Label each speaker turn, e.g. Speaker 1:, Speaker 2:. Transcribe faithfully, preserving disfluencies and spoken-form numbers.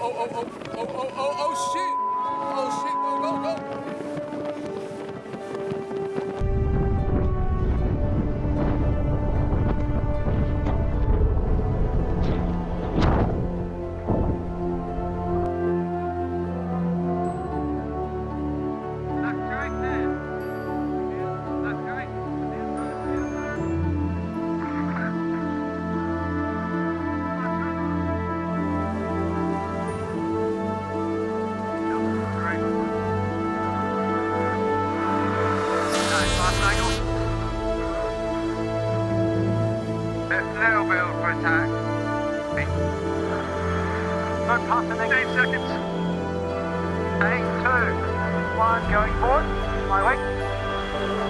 Speaker 1: oh, oh, oh, oh, oh, oh, shit! Oh, shit, go, go, go!
Speaker 2: Little build for attack. No past the next eight seconds. Eight, two, one, going forward. My way.